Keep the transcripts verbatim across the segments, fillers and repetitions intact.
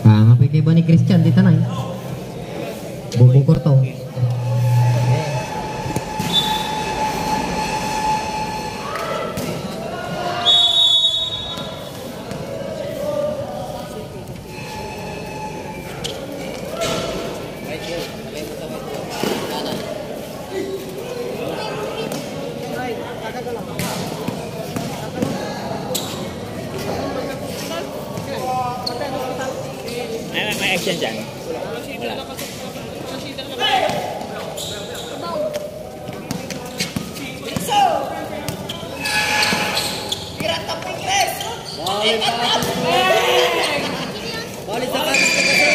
Kang apa kay Bani Christian di tanay. Bubukor to. May action dyan. Wala. Balik sa kanan sa kasi.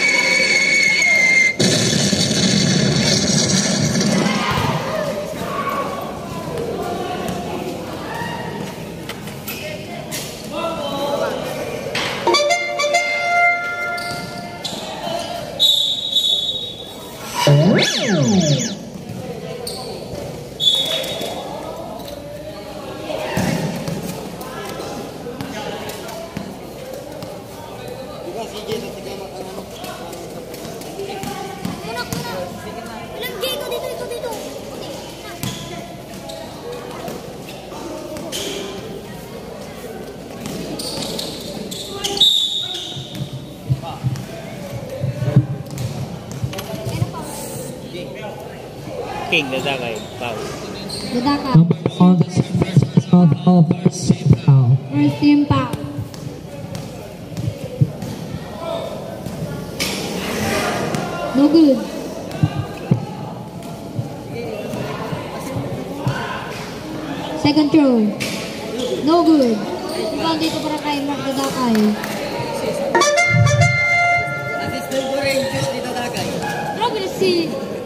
King, dadakay. Foul. Dadaka. On the first of all first foul. First team foul. No good. Second throw. No good. Rebound dito para kay Mark Dadakay. Assistant ko rin just dito dagay. Grabe na si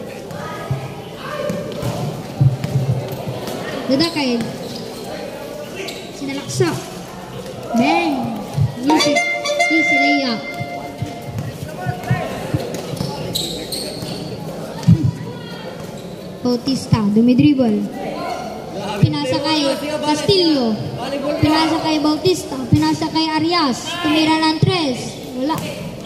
Dadakay. Sinalaksa. Bang! Easy. Easy layup. Bautista, dumidribble. Pinasa kay Castillo. Pinasa kay Bautista. Pinasa kay Arias. Tumira ng tres. Wala.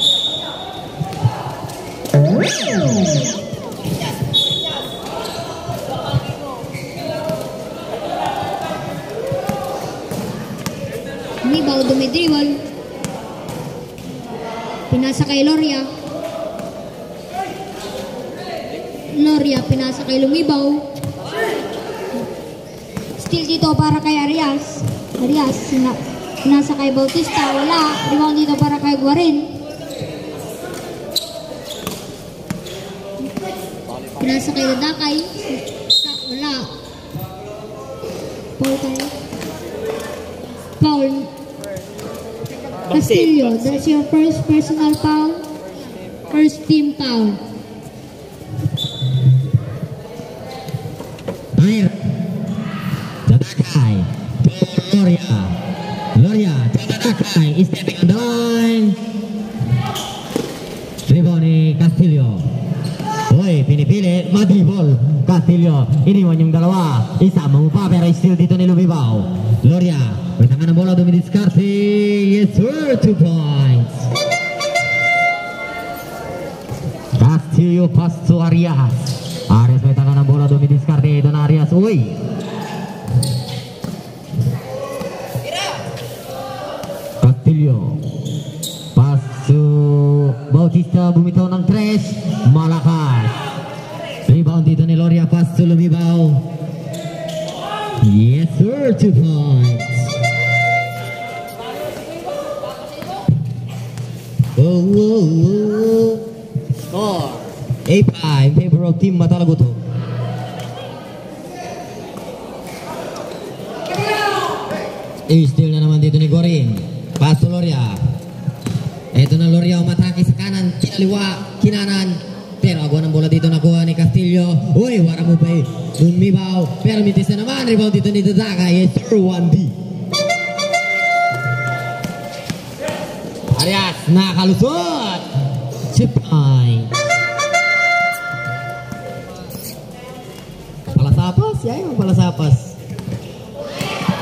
Umibaw, dumidribble. Pinasa kay Loria. Loria, pinasa kay Lumibaw. Still dito para kay Arias. Arias, pinasa kay Bautista. Wala. Rebound dito para kay Guarin. Pinasa kay Dadakay. Wala. Foul tayo. Foul. Castillo, that's your first personal foul. First team foul. Air. Dadakay. Loria. Loria. Dadakay is stepping on the line. Rebound ni Castillo. Uy, pinipili. Madribol. Castillo. Iniwan yung dalawa. Isa mamupa pero still dito ni Lumibaw. Loria. May tangan ng bola dumidiskarte. Yes sir. Two points. Castillo pass to Arias. Arias may tangan ng bola dumidiskarte. Ito na Arias. Uy. Castillo. Pass to Bautista. Bumitaw ng tres. Malakas. Rebound dito ni Loria. Pass to Lumibaw. Yes sir. Two points. Oh, oh, oh. Score eight five in favor of Team Matalaguto. I-steal na naman dito ni Gorin. Pass to Loria. Ito na Loria umatake sa kanan, kinaliwa, kinanan. Pero agwa ng bola dito nakuha ni Castillo. Uy, wara mo pa eh. Lumibaw. Pero mitis na naman. Rebound dito ni Dadakay. Yes sir. one D. Arias nakalusot. Sipay. Palasapas, ya yung palasapas.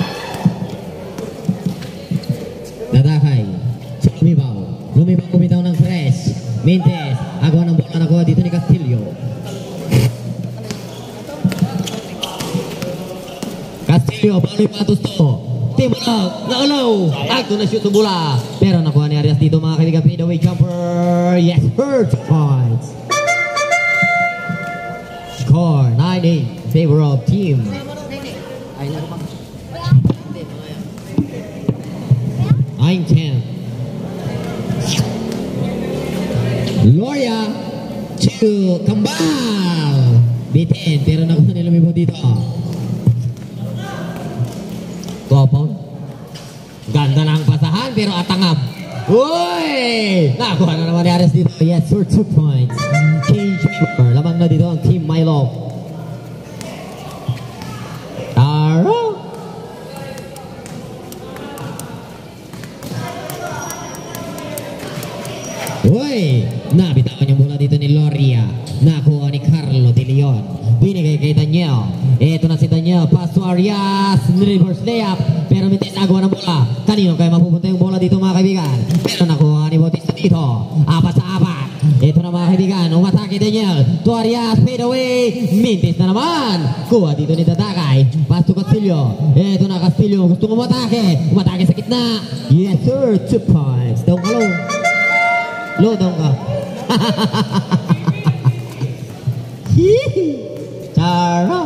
Dadakay. Lumibaw. Lumibaw kumitaw ng Castillo, balik patos to. Timulog, naulaw. Ito na shoot sa bola. Pero nakuha ni Arias dito mga kaibigan. Fadeaway jumper. Yes, for two points. Score nine eight. Favor of team. nine ten. Loria to Kambal. Bitin, pero nakuha nila may dito. Topon. Ganda ng pasahan pero atangap. Uy! Nakuha na naman ni Ares dito. Yes, for two points. Cage Weaver. Lamang na dito ang Team Milo. Taro. Uy! Nabitawan yung bola dito ni Loria. Nakuha ni Carlo De Leon. Binigay kay Daniel. Ito na si Daniel. Pass to Arias. Reverse layup. Pero mintis nagawa ng bola. Kanino kaya mapupunta yung bola dito mga kaibigan? Pero nakuha ni Bautista dito. Apat sa apat. Ito na mga kaibigan. Umatake Daniel. To Arias. Fade away. Mintis na naman. Kuha dito ni Dadakay. Pass to Castillo. Ito na Castillo. Gusto ko umatake. Umatake sa gitna. Yes sir. Two points. Daw ka low. Low daw ka. Tara.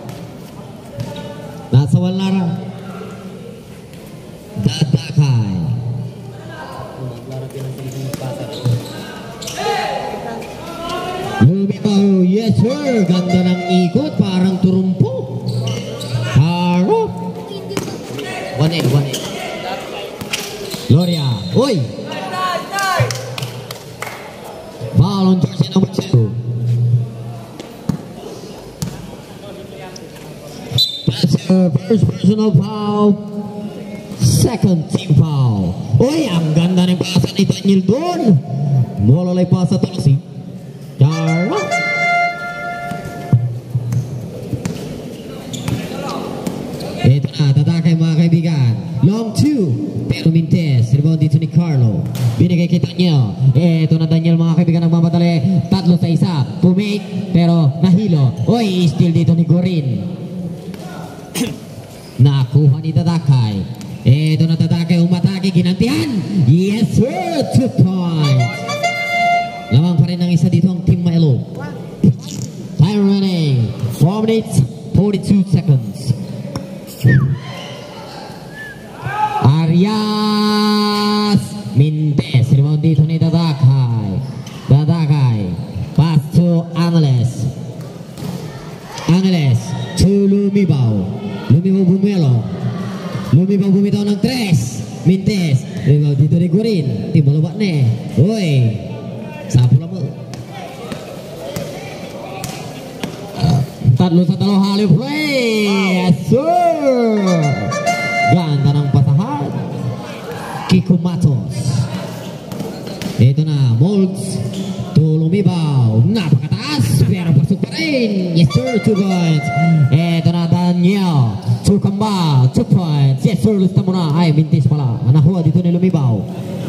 Nasa walara. Dadakay. Lumipaw. Yes sir. Ganda ng ikot. Parang turumpo. Tara. One eight. One eight. Loria. Uy. Foul on jersey number two. That's your first personal foul. Second team foul. Uy, ang ganda ng pasa ni Daniel doon. Molalay pasa to si Tara. Ito na, Dadakay mga kaibigan. Long two. Pero mintes. Rebound dito ni Carlo. Binigay kay Daniel. Ito na Daniel mga kaibigan nagmamadali. Tatlo sa isa. Pumake. Pero nahilo. Uy, still dito ni Gorin. Nakuha ni Dadakay. Ito na Dadakay. Umatake. Ginantihan. Yes sir. Two points. Lamang pa rin ang isa dito ang Team Milo. Time running. four minutes forty-two seconds. Arias Mintes. Rebound dito ni Dadakay. Dadakay. Pass to Angeles. Angeles to Lumibaw. Lumibaw bumelo. Lumibaw bumitaw ng tres. Mintes. Rebound dito ni Gurin. Timbalabak na eh. Uy. Sapo lang mo. Tatlo sa talo hali play. Yes sir. Ganda ng pasahan. Kiko Matos. Ito na Molds to Lumibaw. Napakataas pero pasok pa rin. Yes sir. Two points. Ito na Daniel to Kambal. Two points. Yes sir. Lista mo na. Ay mintis pala. Nakuha dito ni Lumibaw.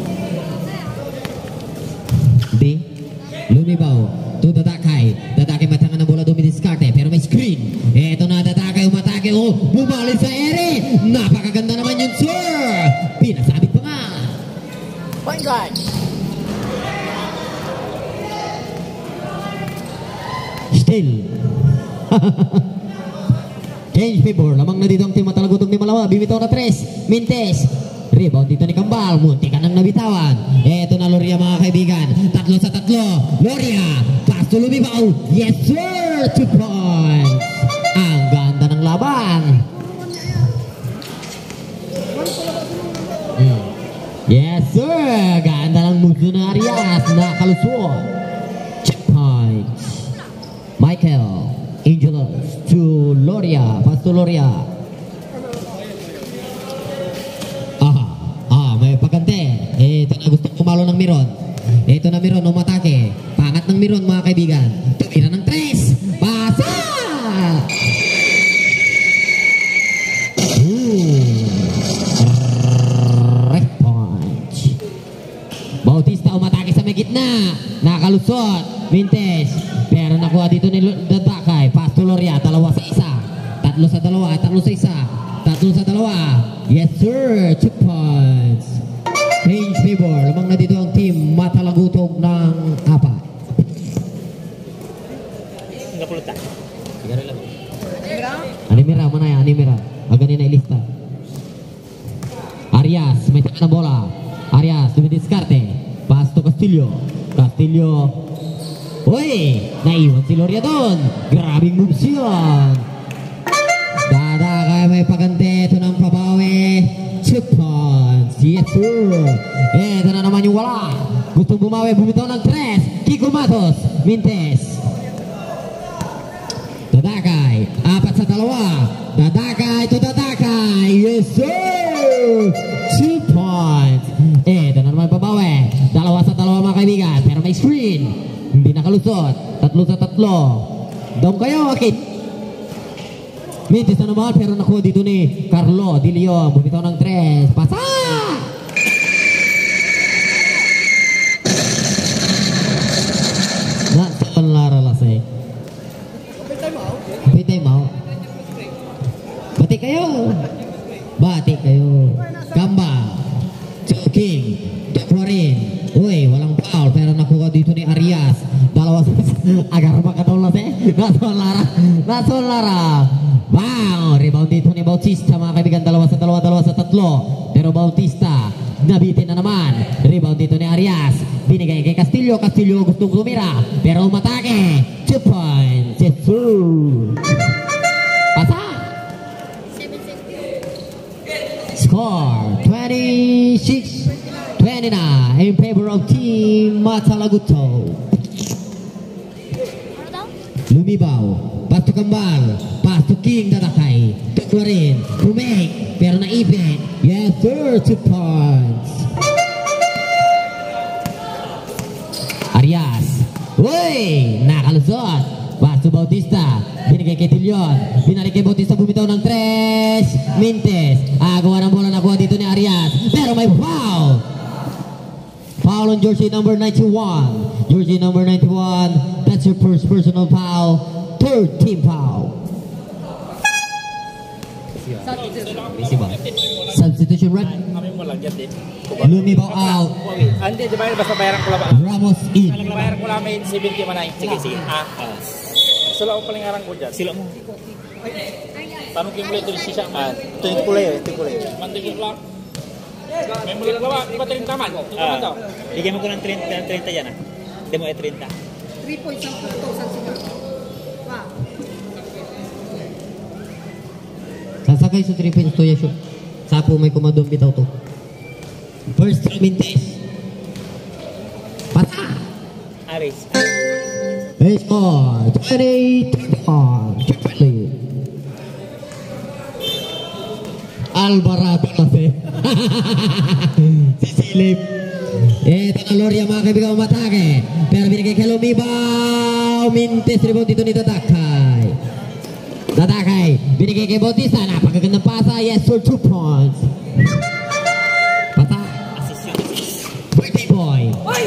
Di Lumibaw to Dadakay. Dadakay matangan ng bola dumidiskarte pero may screen. Ito na Dadakay umatake. Oh, bumalik sa ere. Napakaganda naman yun sir. Pinasabit pa nga. Point guard. Still. Change favor. Lamang na dito ang team matalagutog ni Malawa. Bibitaw na tres. Mintes. Rebound dito ni Kambal. Munti ka nang nabitawan. Eto na Loria mga kaibigan. Tatlo sa tatlo. Loria. Pass to Lumibaw. Yes sir. Two points. Ang ganda ng laban. Hmm. Yes sir. Ganda ng muso ng Arias. Nakalusot. Check points. Michael Angelos to Loria. Pass to Loria. Ito na gusto pumalo ng Miron. Ito na Miron, umatake. Pangat ng Miron mga kaibigan. Tumira ng tres. Pasa! Right point. Bautista umatake sa may gitna. Nakalusot. Mintes. Pero nakuha dito ni Dadakay. Pass to Loria. Dalawa sa isa. Tatlo Tatlo sa dalawa, tatlo sa isa, tatlo sa dalawa. Yes sir, two points. Change favor. Lamang na dito ang team Matalagutog ng apat. Enggak perlu tak. Animira, mana ya? Animira. Agak na ilista. Arias, may taka na bola. Arias, dumidiskarte. Pass to Castillo. Castillo. Uy, naiwan si Loria doon. Grabing moves yun. Dadakay, may pagante. Ito ng pabawi. Two points. Yes sir. Eh, ito na naman yung wala. Gustong bumawi, bumitaw ng tres. Kiko Matos. Mintes. Dadakay, apat sa dalawa. Dadakay to Dadakay. Yes sir. Two points. Eh, ito na naman pabawi. Dalawa sa dalawa mga kaibigan. Pero may screen. Hindi nakalusot. Tatlo sa tatlo. Down kayo, akit. Mintis na naman, pero nakuha dito ni Carlo Di Leon. Bumitaw ng tres. Pasa! Nasaan Lara Lasay? Kapitay mo? Bati kayo! Bati kayo! Gamba! Joking! Deklorin! Uy, walang foul, pero nakuha dito ni Arias. Dalawa sa agar makatulog eh. Nasaan Lara? Nasaan Lara? Wow! Rebound dito ni Bautista mga kaibigan. Dalawa sa dalawa, dalawa sa tatlo. Pero Bautista nabitin na naman. Rebound dito ni Arias. Binigay kay Castillo. Castillo gustong tumira. Pero umatake. Two points. Yes, sir. Pasa. Score twenty-six twenty-nine in favor of Team Matalaguto. Lumibaw. Pasto Kambal. Pasto King Dadakay. Tukwarin. Rumake. Pero naipit. Yes sir. Two points. Arias. Uy! Nakalusot. Pasto Bautista. Binigay kay Tilion. Binalik kay Bautista. Bumitaw ng tres. Mintes. Agawa ng bola nakuha dito ni Arias. Pero may foul. Foul on jersey number ninety-one. Jersey number ninety-one. That's your first personal foul. Third team foul. Substitution red. Kami mo lang dyan din. Lumibaw out. Hindi, di ba basta bayaran ko lang. Ramos in. Bayaran ko lang may seventy man ay. Sige, sige. Ah. Sila ko paling arang ko dyan. Sila mo. Tanong kayo muli ito si siya. Ah, ito yung kulay. Ito yung kulay. Mantigil lang. May muli lang ba? Di ba thirty man? Ah. Bigyan mo ko ng thirty, thirty yan ah. Hindi mo ay thirty. three point something thousand siguro. Wow. Sasakay sa three points to Yasho. Sapo may kumadong bitaw to. First three minutes. Pata! Aris. Hey, score twenty twenty-one. Triple Alvarado kasi. Sisilip. Ito na Loria mga kaibigan umatake. Pero binigay kay Lumibaw. Mintes rebound dito ni Dadakay. Dadakay. Binigay kay Bautista. Napakagandang pasa. Yes sir, two points. Pata. Birthday boy.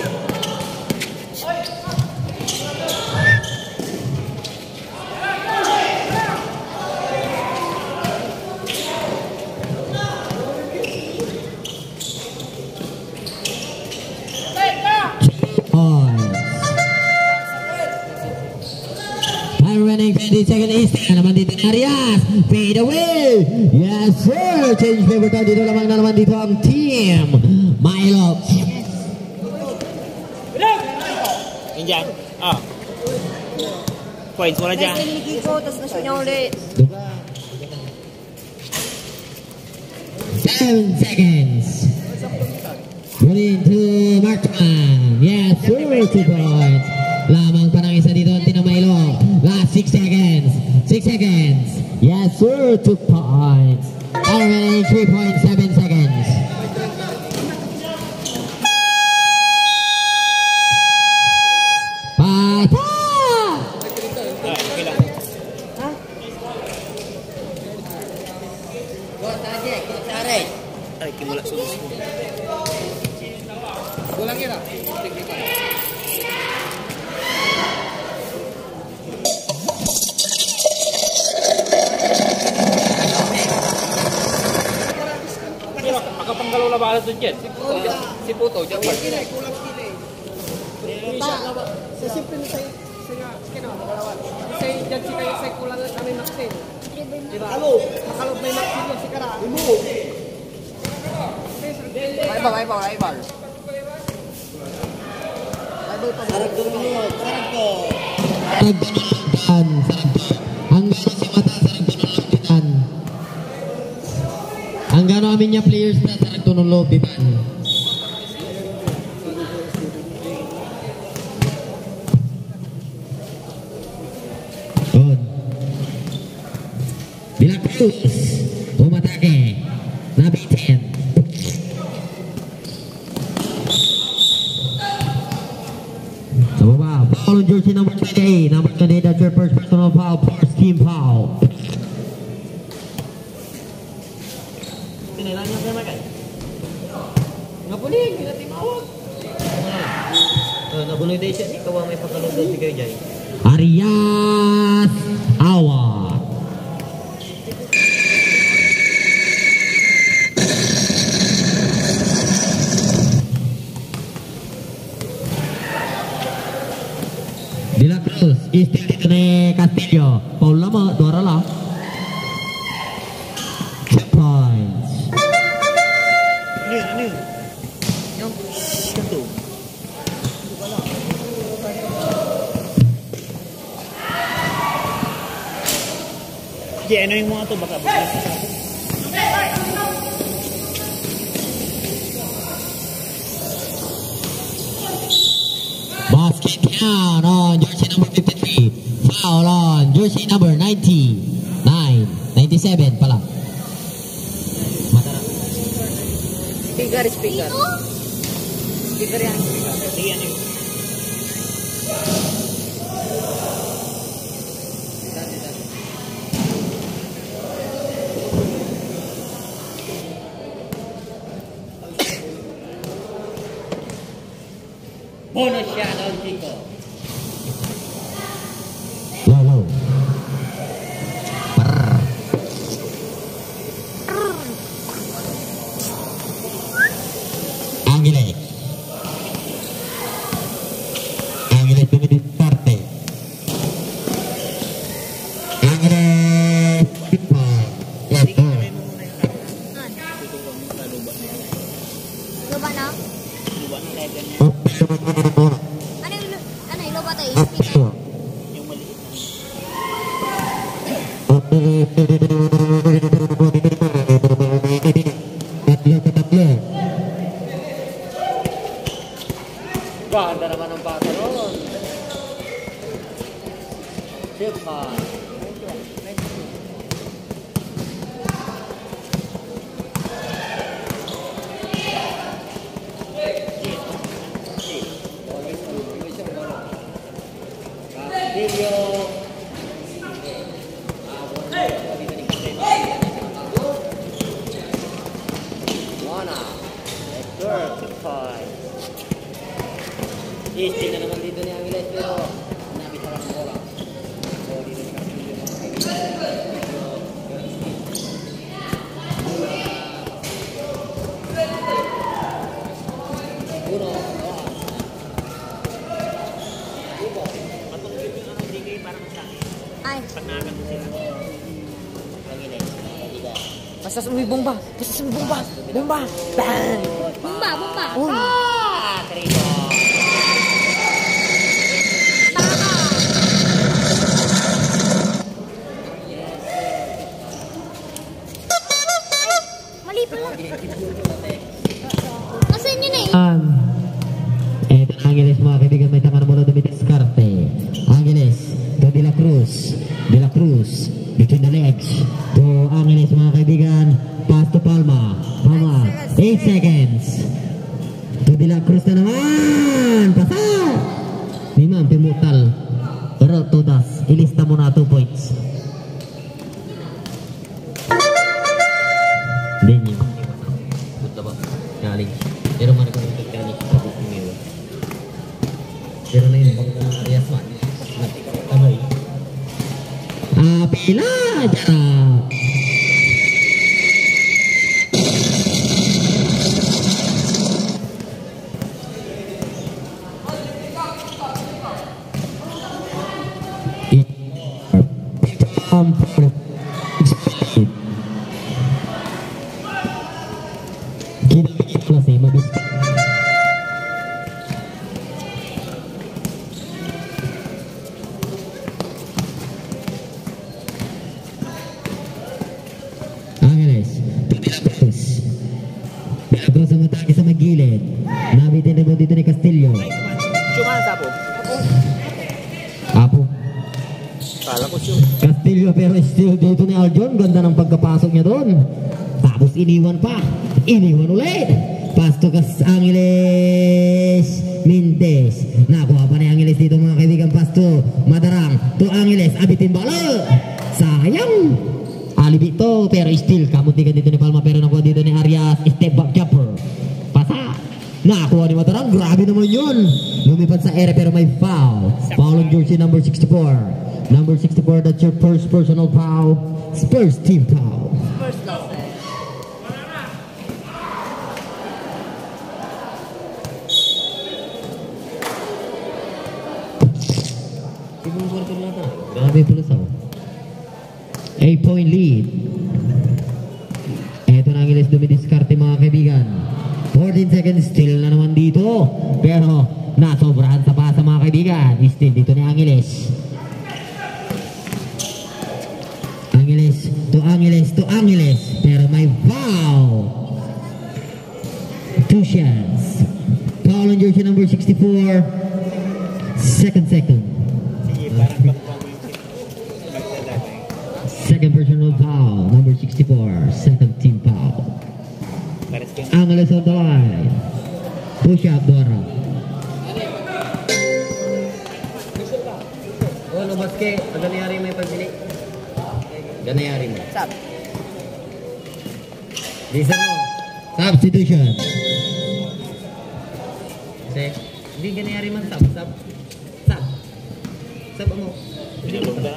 Running twenty second is naman dito Arias. Fade away. Yes sir. Change favor tayo dito lamang na naman dito ang team Milo. Injan. Ah. Points wala dyan. Seven seconds. Running to Markman. Yes sir. Two points. Lamang pa ng isa dito ang Tinamailo. Last six seconds. Six seconds. Yes sir. Two points. All remaining three point seven seconds. Pata! Ah, okay lang. Ay, kimula sulus mo. Kulang yun ah. bola ba alas tujuh? Si Puto, jangan kini, kulang kini. Bisa lawan. Sa simple na say saya kino makalawan. Say judge si kayo say kulang na kami Maxine. Diba? Halo, makalob may Maxine si Kara. Imo. Rival, rival, rival. Sarap ko mo, sarap ko. Tagdan, ang gano si Mata sarap ko ng lobitan. Ang gano amin niya players na sarap ko ng lobitan. Good. Bila Cruz, umatake, nabitin. Foul on jersey number twenty-eight. Number twenty-eight, that's your first personal foul, first team foul. Kailangan niya makan. Ngapuling, kinatimawag. Nabunoy day siya, ikaw ang may pakalundod si kayo dyan. Arias Awa. De La Cruz, istri dito ni Castillo. Paul lama, dua rala. Two points. Ano yun, ano yun? Yung, ito. Sige, ano yung mga ito? Baka baka sa akin. Basket count on jersey number fifty-three. Foul on jersey number ninety-nine. ninety-seven pala. Speaker, speaker. Speaker yan. Sige, ano yun? Bonus siya doon, Chico. Lolo. Brrr. Angeles. Angeles pemimpin partai. Angeles. Leto. Loba na? Luwa ng level niya. Ano yung, ano yung loba tayo? Speaker? Yung maliit na. Tatlo ke tatlo. Ganda naman ang bata ron. Sipa. Video. Wana. Network. Five. Istri na naman dito ni Angeles pero nabisa lang ng bola. So dito ni Castillo mga kaibigan. Uno. Uno. Matulog yung ano digay parang sa akin. Ay. Pag nakagat mo sila. Angeles. Basta sumibong ba? Basta sumibong ba? Bomba! Bang! Bumba, bumba. Ah! Tribo! Mali pala. Asan yun eh? Um, eto na Angeles mga kaibigan, may tama na mula dumi diskarte. Angeles to De La Cruz. De La Cruz between the legs to Angeles mga kaibigan. Pass to Palma. Palma. eight seconds. To De La Cruz na naman. Pasa. Limang pimutal. Pero todas. Ilista mo na two points. Hindi niyo. Punta ba? Galing. Pero mana kung nagkakalit sa buong pero na yung bangga ng Arias man. Kamay. Ah, pila! Jara! Kita begitu lah sih, bagus. Angeles, terus. Terus sama taki sama gilid. Nabitin rebound dito ni Castillo. Cuma sapo. Apo. Kala ko siya. Castillo pero still dito ni Aljon. Ganda ng pagkapasok niya doon. Tapos iniwan pa. Iniwan ulit. Pasto kas Angeles Mintes. Nakuha pa ni Angeles dito mga kaibigan. Pasto. Madarang. To Angeles. Abitin bala. Sayang. Alibi to. Pero still. Kamuntikan dito ni Palma. Pero nakuha dito ni Arias. Step back jumper. Pasa. Nakuha ni Madarang. Grabe naman yun. Lumipad sa ere pero may foul. Foul on jersey number sixty-four. Number sixty-four, that's your first personal foul. Spurs team foul. First down. Grabe pulusaw. eight point lead. Eto na ang Angeles dumidiskarte mga kaibigan. fourteen seconds still na naman dito. Pero nasobrahan sa pasa mga kaibigan. Still dito ni Angeles. Angeles to Angeles to Angeles. Pero may foul. Two shots. Foul on jersey number sixty-four. Second second. Sige, parang Second personal foul, number sixty-four, second team foul. Angeles on the line. Push up, Dora. Oh, no baske, ano nangyari may pagbili? Ganayari mo. Sap. Listen mo. Substitution. Kasi, hindi ganayari man sap, sap. Sap. Sap mo. Pinulog na.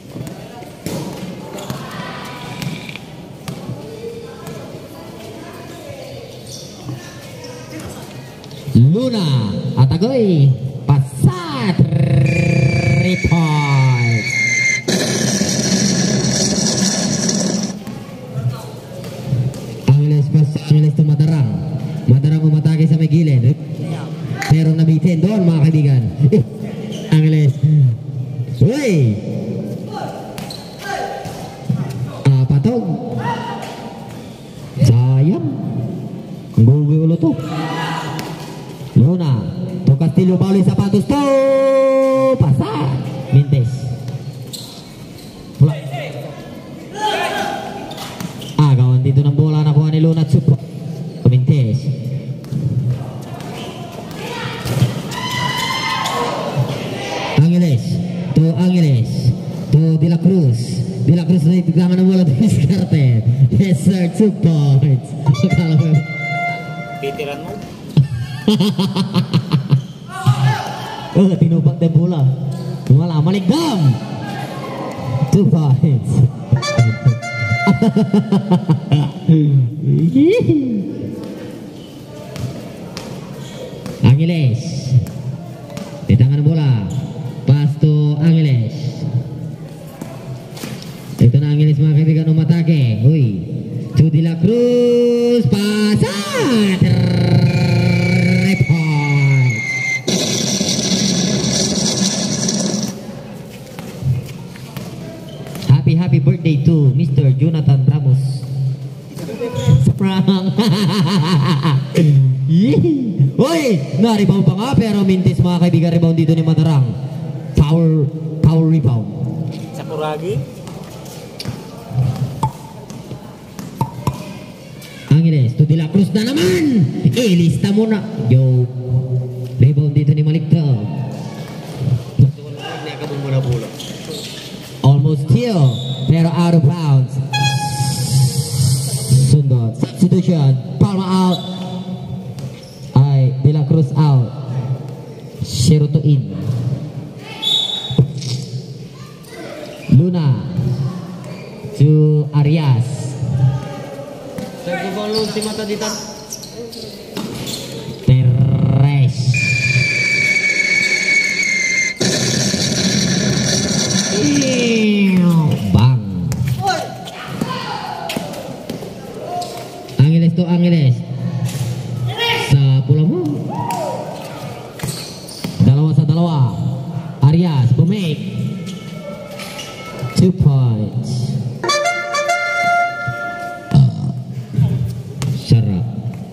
Luna Atagoy Pasat report. Angeles pas Angeles to Madarang. Madarang umatake sa may gilid. Pero nabitin doon mga kaibigan. Eh, Angeles. Uy! Ah, patog. Sayang. Ang guwi ulo to. Luna, to Castillo, Pauli sapatos to pasa Mintes. Pula. Agawan dito ng bola nakuha ni Luna at Supo. Mintes. Angeles, to Angeles, to De La Cruz. De La Cruz na itigangan ng bola to Iskarte. Yes sir, two points. Akala mo. Titiran mo. Oh, tinubak din bola. Wala, maligam. Two points. Angeles. Di tangan ng bola. Pass to Angeles. Ito na Angeles mga kaibigan umatake. Uy. To De La Cruz. Pasat. Happy happy birthday to Mister Jonathan Ramos. Sprang. Hoy, na-rebound pa nga pero Mintes mga kaibigan rebound dito ni Madarang. Power power rebound. Sakuragi. Angeles to De La Cruz na naman. Ilista mo na. Yo. Rebound dito ni Maligtaw. Almost kill, pero out of bounds. Sundot. Substitution. Palma out. Ay, De La Cruz out. Zero to in. Luna to Arias. Nagbabalong si mata dito. Teres. Bang. Angeles to Angeles. bawah. Arias pemake. Two points. Sarap.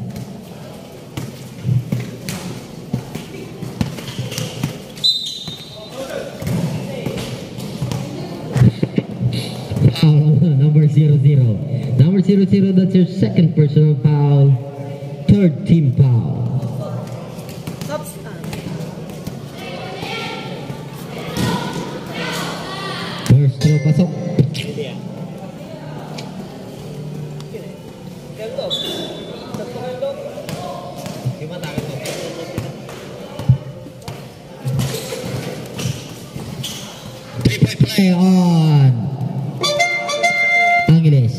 Number zero zero. Number zero zero, that's your second personal foul. Third team foul. First throw pasok. Three point play on Angeles.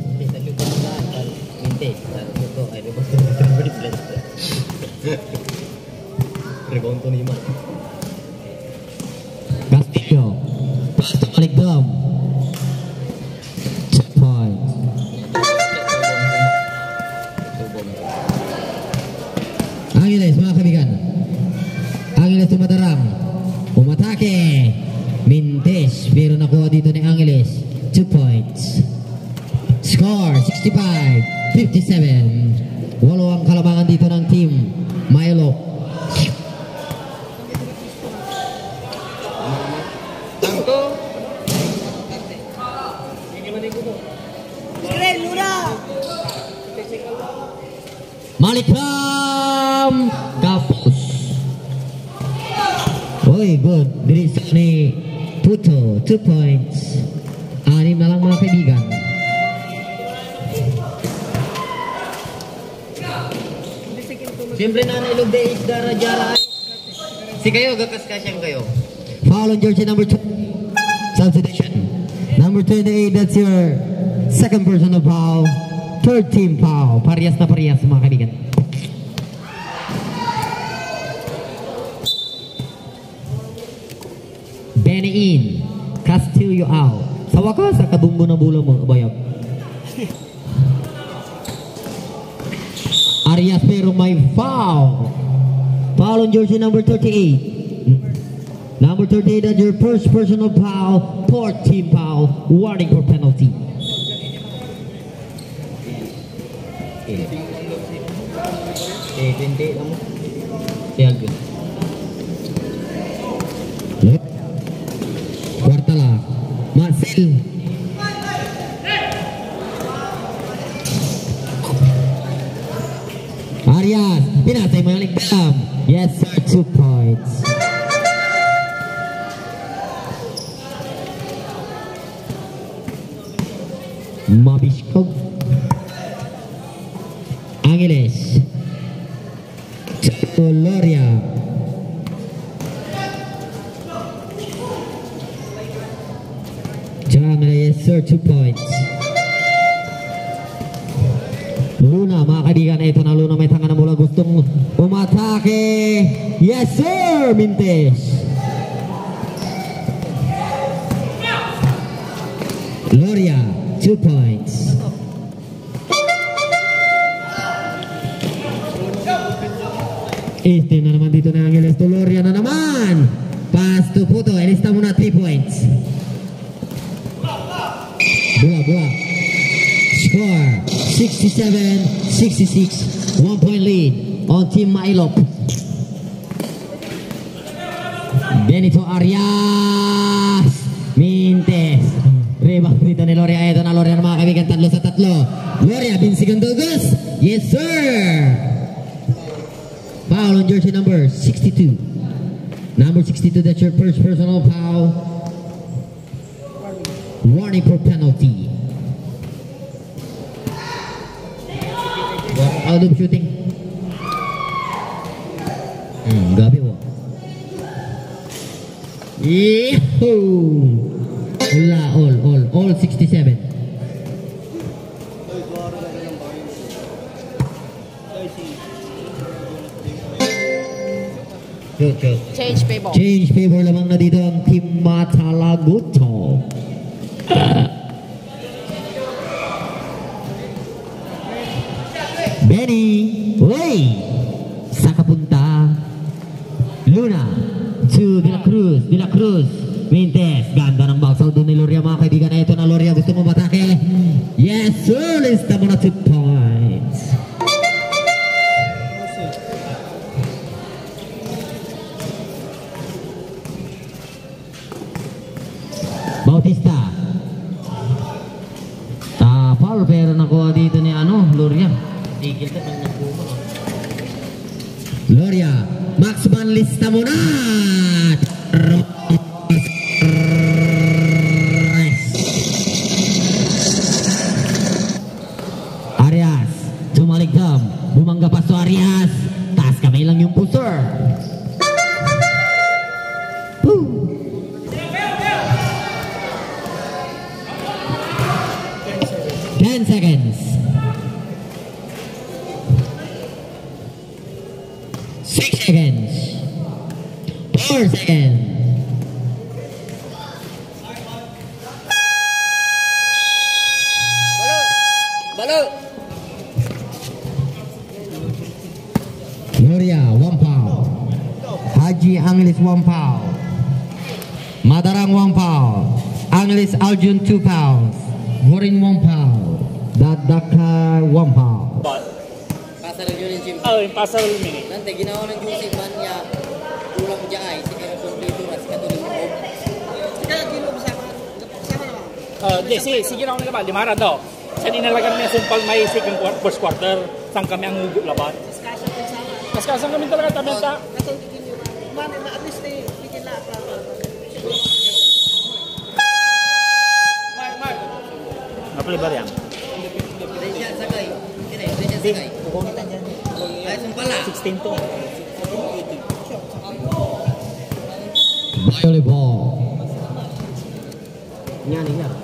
Castillo. Pasto balik dom. Two points. Angeles mga kaibigan. Angeles tumatarang. Umatake. Mintes. Pero nakuha dito ni Angeles. Two points. Score sixty-five fifty-seven. Walo ang kalamangan dito ng team Milo. Malikram kapos. Oy, good. Diri sa ni Puto. Two points. Anim na lang mga kaibigan. Siyempre na nailog de isdara jara. Si kayo gakas kasyang kayo. Foul on jersey number two. Substitution. Number twenty-eight, that's your second personal foul. Third team foul. Parehas na parehas mga kaibigan. Benny in. Castillo out. Sa wakas, sa kabumbo na bula mo, bayag. Arias pero may foul. Foul on jersey number thirty-eight. Number thirty-eight, that's your first personal foul. Fourth team foul. Warning for penalty. Eh, twenty kamu. Siaga. Kuartala. Marcel. Arias, pinatay malik dalam. Yes sir, two points. Mabiskog. Angeles. Loria. Jamila, yes sir, two points. Luna, mga kaibigan, ito na Luna, may tanga na mula, gustong umatake. Yes sir, Mintes. Loria, two points. Este na naman dito na Angeles to Loria na naman. Pass to Puto, ilista mo na three points. Bola, bola. Score sixty-seven sixty-six. One point lead on Team Mailop. Benito Arias. Mintes. Rebound dito ni Loria. Ito na Loria na mga kaibigan. Tatlo sa tatlo. Loria, binsigan Douglas. Yes sir. Foul on jersey number sixty-two. Number sixty-two, that's your first personal foul. Warning for penalty. Out of shooting. Hmm, gabi mo. Yehoo! Wala, all, all, all sixty-seven. Shoot, shoot. Change favor. Change favor lamang na dito ang Team Matalaguto. Benny, way! Sa kapunta. Luna, to Jesus Mintes. Ganda ng backsaw doon ni Loria mga kaibigan. Ito na Loria, gusto mo matake? Yes sir, lista mo na two points. Bautista. Ah, foul pero nakuha dito ni ano, Loria. Tigil ka pag nagbumo. Loria, Maxman lista mo na. Arias, tumaligdam. Bumangga pa sa Arias. Taas kamay lang yung pusher. Woo! ten seconds. six seconds. four seconds. Balo! Gloria, one pound. Haji Anglis, one pound. Madarang, one pound. Anglis Aljun, two pounds. Gorin, one pound. Dadaka, one pound. Pasal yun yung gym. Oh, yung pasal mini. Nanti, ginawa ng Joseph man niya. Ulang ko dyan ay, sige na kumplito at katuloy mo. Sige na, gino, sama. Sama naman. Uh, di, sige, sige na ako nila ba? Limara daw. Sa inalagan niya sumpal may second quarter, first quarter. Saan kami ang hugot laban? Kaskasa din sama. Kaskasang kami talaga tamenta. Kasang tikin nyo. Man, na at least eh, tikin lang. Mark, Mark. Napalibar yan. Rensya, sakay. Kini, Rensya, sakay. Kukumitan dyan. Ay, sumpal lang. sixteen to. Volleyball. Yan, yan.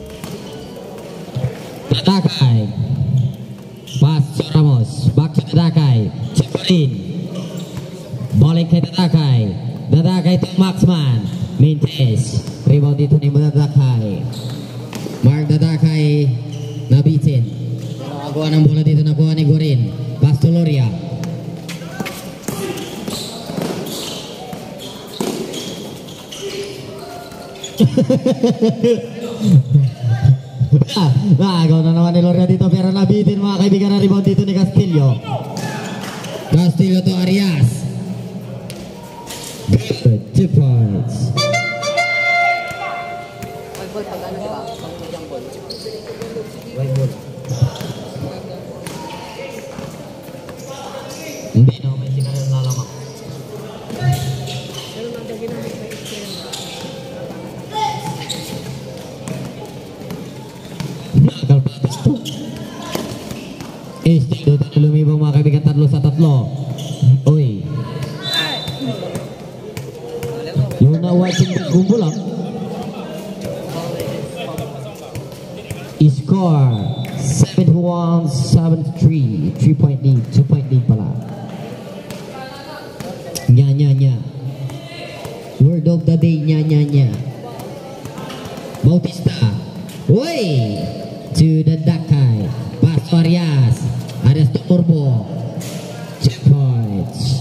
Tadakay. Pas Ramos. Back to Tadakay. Cipurin. Balik kay Tadakay. Tadakay to Maxman. Mintes. Rebound dito ni Tadakay. Mark Tadakay nabitin. Nakakuha ng bola dito, nakuha ni Gorin. Pas to Loria. Nagaw na naman ni Loria dito pero nabitin mga kaibigan na rebound dito ni Castillo. Castillo to Arias. Good, two points. White ball, pag ano diba? Pag medium ball. White ball. Hindi no, may sigarilyo na lamang. Pero nanda ginamit na experience. Nagalpatos to. Eh, dito na lumibang mga kaibigan, tatlo sa tatlo. Uy. Yung na-watching the gumbo lang. Score seven one, seven three. three point lead, two point lead pala. Nya nya nya. Word of the day, nya nya nya. Bautista. Uy! To the Dakay. Pas to Arias. Arias to Urbo. Two points.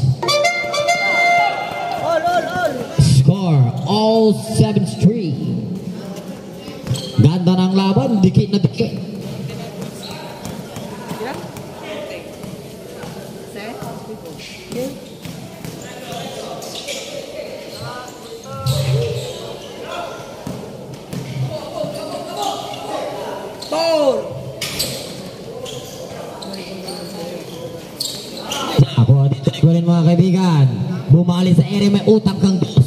All, all, all. Score all seven three. Ganda ng laban, dikit na dikit. Yeah? Set. Okay. Four. Ako dito ni Gorin mga kaibigan. Bumali sa ere, may utang kang dos.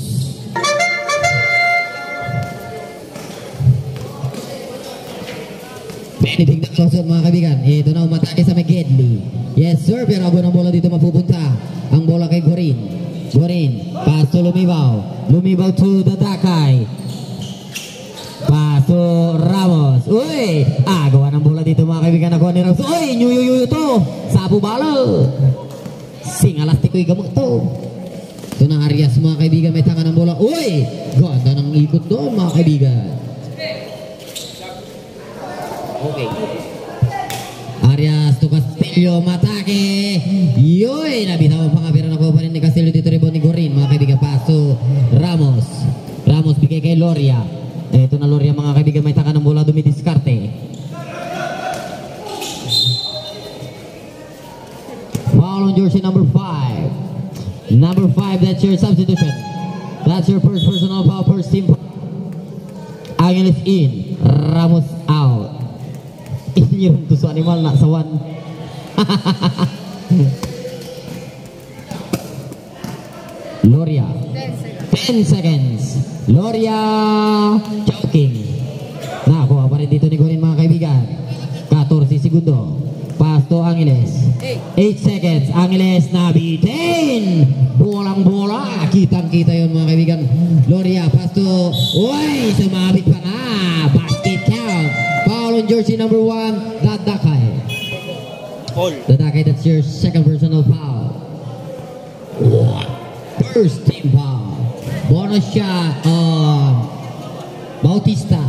Benedict na close mga kaibigan. Ito na umatake sa Megedli. Yes sir, pero abo ng bola dito mapupunta. Ang bola kay Gorin. Gorin, pass to Lumibaw. Lumibaw to the Dakay. Pass to Ramos. Uy! Ah, gawa ng bola dito mga kaibigan. Nakuha ni Ramos. Uy! Nyuyuyuyo to! Sabu balo! Singalastiko'y gamot to. Ito na Arias mga kaibigan. May tanga ng bola. Uy! Ganda ng ikot doon mga kaibigan. Okay. Arias to Castillo, matake. Yoy! Nabitaw ang pangapira na ko pa rin ni Castillo dito. Rebound ni Gorin mga kaibigan. Paso Ramos. Ramos Loria. Ito na Loria mga kaibigan, may taka ng bola, dumidiskarte. Foul on jersey number five. Number five, that's your substitution. That's your first personal foul, first team. Angeles in, Ramos out. Ini yung tuso animal nak sawan. Loria. ten seconds. Loria choking. Nah, kuha pa rin dito ni Gorin mga kaibigan. fourteen segundo. Pasto Angeles. eight seconds. Angeles nabitin. Bolang bola. Kitang-kita yun mga kaibigan. Loria, pasto. Uy, sumabit pa nga. Basket count. Foul on jersey number one. Dadakay. Paul. Dadakay, that's your second personal foul. First team foul. Bonus shot on Bautista.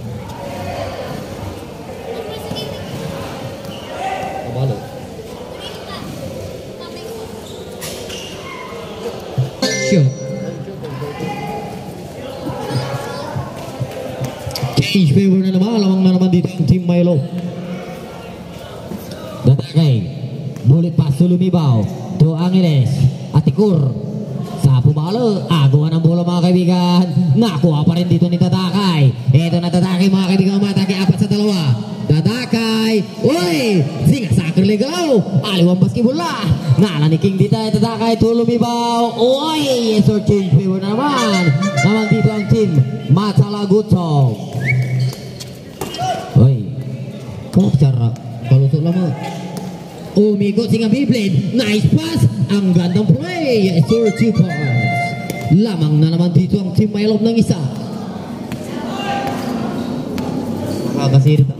Shoot. Change favor na naman. Lamang na naman dito ang Team Milo. Dadakay. Bulit pass to lumibaw. To Angeles. Atikur. Sa pumalo. Agawan ang bola mga kaibigan. Nakuha pa rin dito ni Dadakay. Ito na Dadakay mga kaibigan. Umatake apat sa dalawa. Dadakay. Uy! Singa sacrilegaw. Aliwang basketball na. Nalaniking dito ay Dadakay. Tulumibaw. Uy! Yes or change favor na naman. Naman dito ang team Matalagutong. Uy. Kung cara. Kalusok lamang. Umigot singa Beyblade. Nice pass. Ang gandang play. Yes or two points. Lamang na naman dito ang team Milo ng isa. Makakasirita.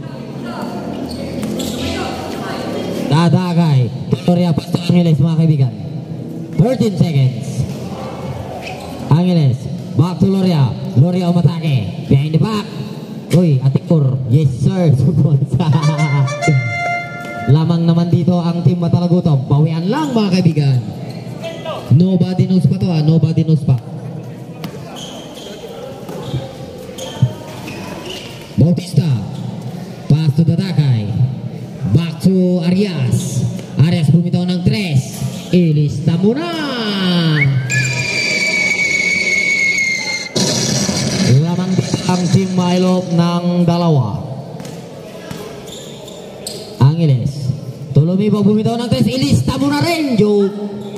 Dadakay. Loria pass to Angeles mga kaibigan. thirteen seconds. Angeles. Back to Loria. Loria umatake. Behind the back. Uy, Atikur. Yes sir. Lamang naman dito ang team Matalagutom. Bawian lang mga kaibigan. Nobody knows pa to ah. Nobody knows pa. Bautista. Pass to Dadakay. Back to Arias. Arias bumitaw ng tres. Ilista mo na. Lamang ang team Milo ng dalawa. Angeles. Tulumibaw bumitaw ng tres. Ilista mo na rin. Joke.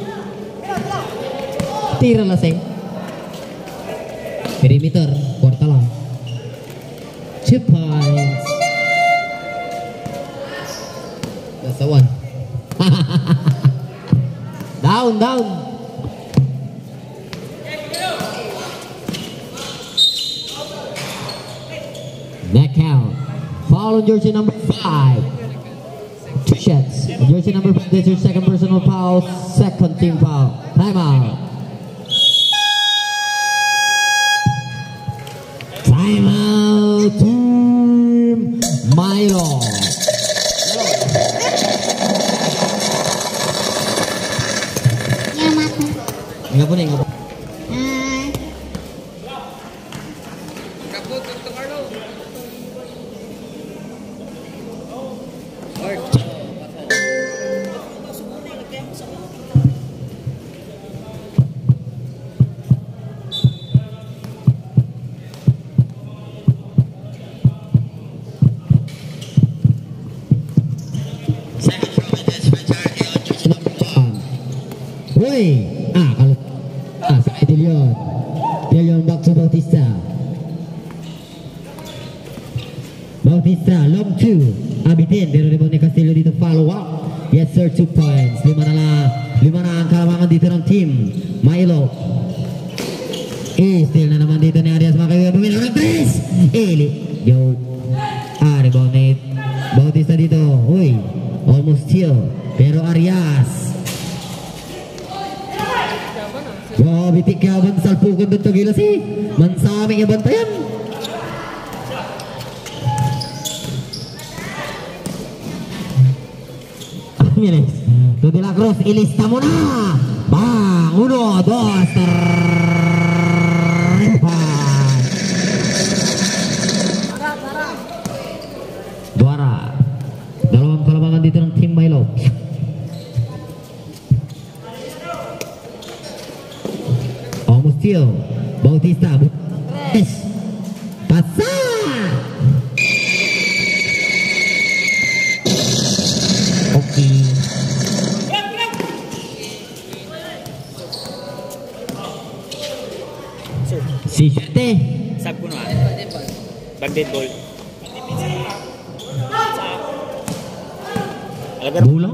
Tira lasing. Perimeter. Kwarta lang. Two points. That's a one. Down, down. Neck count. Foul on jersey number five. Two shots. Jersey number five. That's your second personal foul. Second team foul. Time out. Time out. Team Milo. Enggak boleh, enggak boleh. Woi, ah kalau ah saya Dilion, Dilion back to Bautista. Bautista long two, abitin pero rebound ni Castillo dito follow up. Yes sir, two points. Lima na lang, lima na ang kalamangan dito ng team Milo. Eh, still na naman dito ni Arias mga kaibigan. Bumila ng tres. Eli, yo. Ah, rebound ni Bautista dito. Uy, almost steal. Pero Arias. Wow, bitik ka bang salpukan doon to gila sih. Mansami nga bantayan. Angeles. To De La Cruz, ilista mo na. Bang, uno, dos, tres. naman dito ng Team Milo. Almost still. Bautista. Yes. Pasa. Okay. Si Shute. Sab ko na. Bag dead ball. Alagar. Bulo.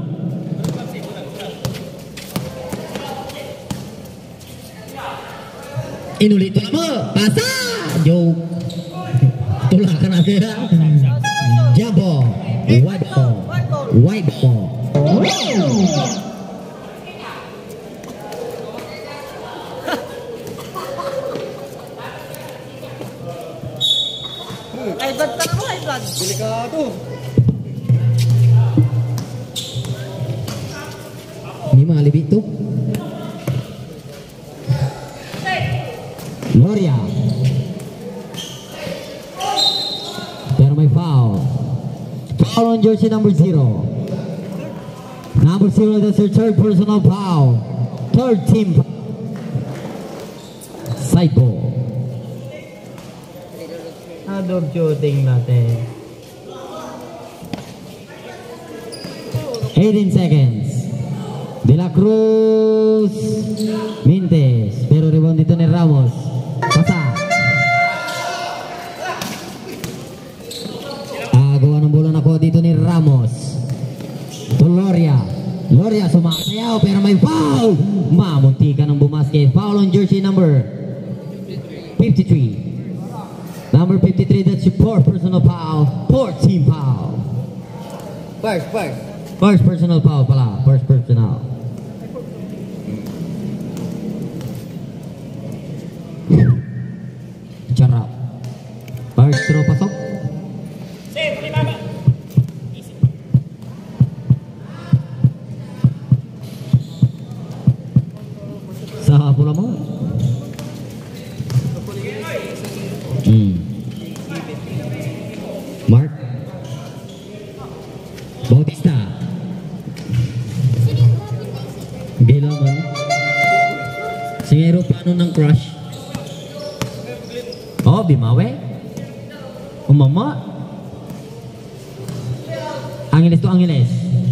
Inulit to mo. Pasa. Joke. Tulakan natin. Jumbo. White ball. White ball. Ay, blood ka naman, ay, blood. Delikado. Ini mah lebih tuh. Gloria. Pero may foul. Foul on jersey number zero. Number zero, that's your third personal foul. Third team. Side ball. Adog shooting natin. eighteen seconds. De La Cruz Mintes, pero rebound dito ni Ramos. Pasa. Agawa ng bola na ko dito ni Ramos. To Loria. Loria sumasayaw pero may foul. Mamuntikan ng bumasket. Foul on jersey number fifty-three. Number fifty-three, that's your fourth personal foul. Fourth team foul. First, first. First personal foul pala. First personal. Charap. First throw pasok. Sa bola mo. Hmm. Mark. Bautista. Gila mo. Sige aeroplano ng crush. Oh, bimawe. Umama. Angeles to Angeles.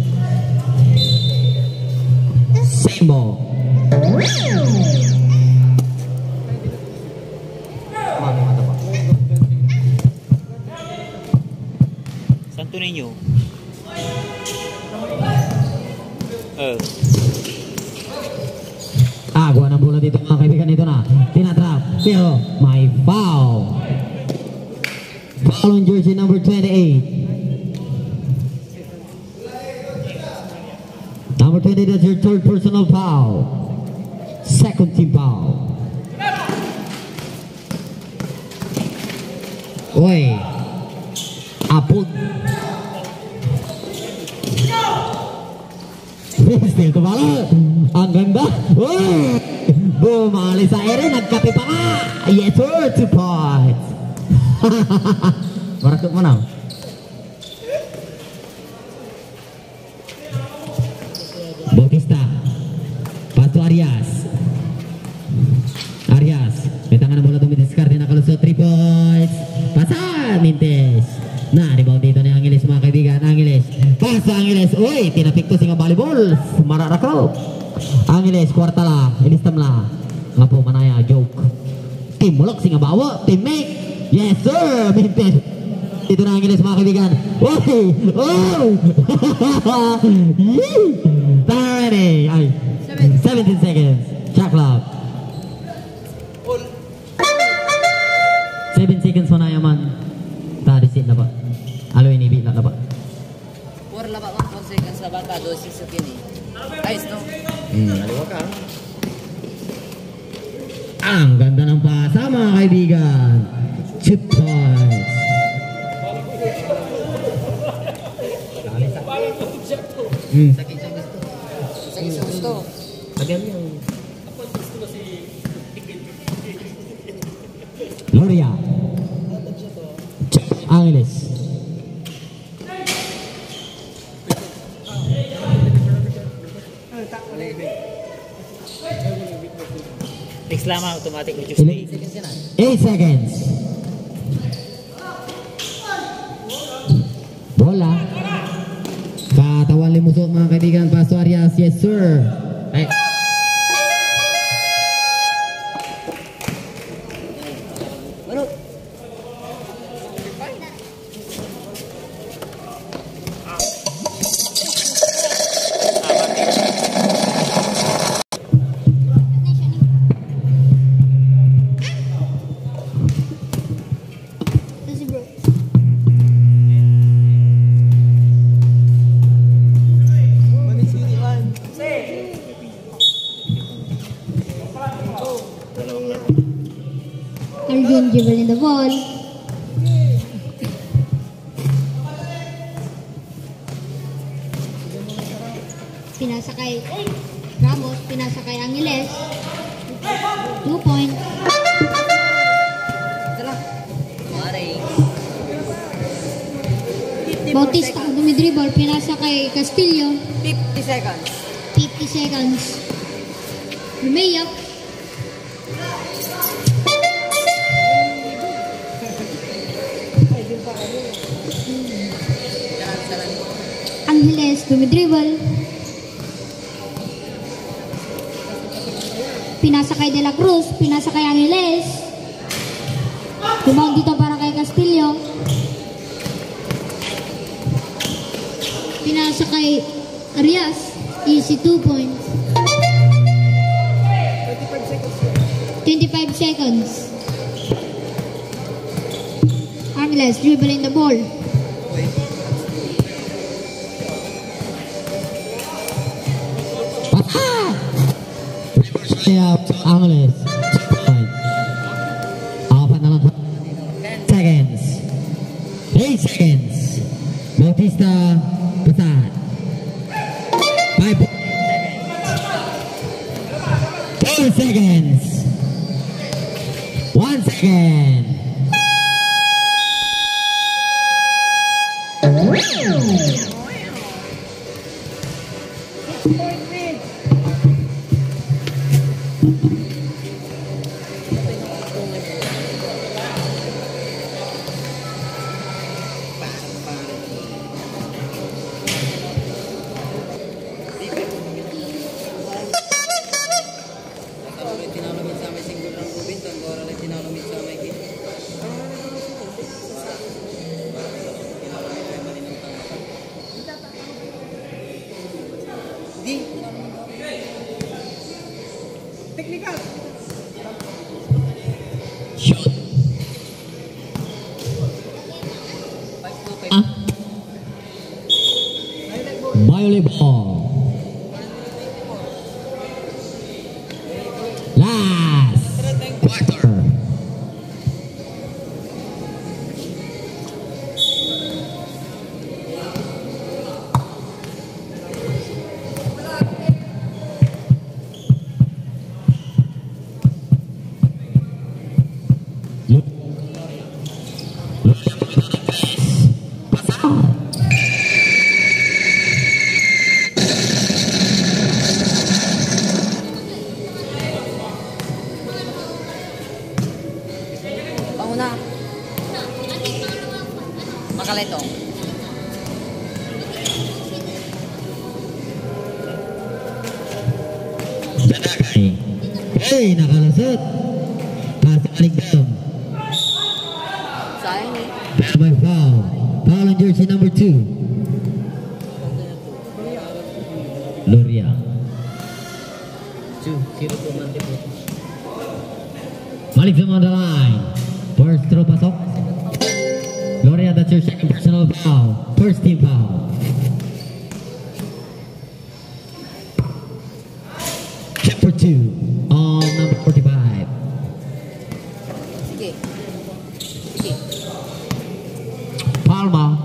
Same ball. Mami mata pa. Santo Niño. Eh. Ah, gua ng bola dito mga kaibigan, ito na. Tinatrap. Pero may foul. Foul on jersey number twenty-eight. Number twenty, that's your third personal foul. Second team foul. Oy. Apod. Still kebalik. Ang ganda. Uy. Bumali sa ere. Nagkape pa nga. Yes sir. Two points. Marakot mo na. Bautista. Pato Arias. Arias. May tangan na bola tumidiskarte na kalusot. Three points. Pasal. Mintes. Nah, rebound dito ni Angeles mga kaibigan. Angeles. Pasa Angeles. Uy, tinapik to singa volleyball. Mararaklo. Angeles, kwarta la. Ilistam la. Nga po, manaya, joke. Team mulok, singa bawa. Team make. Yes, sir. Mintes. Dito na Angeles mga kaibigan. Uy. Oh. Time ready. Ay. seventeen seconds. Shot clock. seven seconds mo na yaman. Tadi sit laba. Alo ini bi laba. Por laba one one seconds laba ka do six kini. Guys no. Hmm, aliwa ka. Ang ganda ng pasa mga kaibigan. Chip points. Hmm. Sakit sa gusto. Sakit sa gusto. Lagyan mo yung Gloria. Angeles. letak oleh Next lama automatic reduce day. eight seconds. Bola. Katawan limusok mga kaibigan. Paso Arias. Yes sir. Eh. Arjun dribbling the ball. Pinasa kay Ramos, pinasa kay Angeles. Two point. Bautista, dumidribble, pinasa kay Castillo. fifty seconds. fifty seconds. Lumayap. Angeles, dumidribble. Pinasa kay De La Cruz, pinasa kay Angeles. Rebound dito para kay Castillo. Pinasa kay Arias. Easy two points. twenty-five seconds. Angeles dribbling the ball. Siap Angeles. Apat na lang. Seconds. eight seconds. Bautista pesat. five. four seconds. one second. Technical. Shoot. Ah. Violet ball. Last quarter. Panguna. Makalito. Janakay. Hey, nakalusot. Pasok balik dalam. Sayang eh. By foul. Foul on jersey number two. Loria. Two. Zero to nanti po. Balik sama on the line. First throw pasok. Loria, that's your second personal foul. First team foul. Check for two on number forty-five. Sige. Sige. Palma.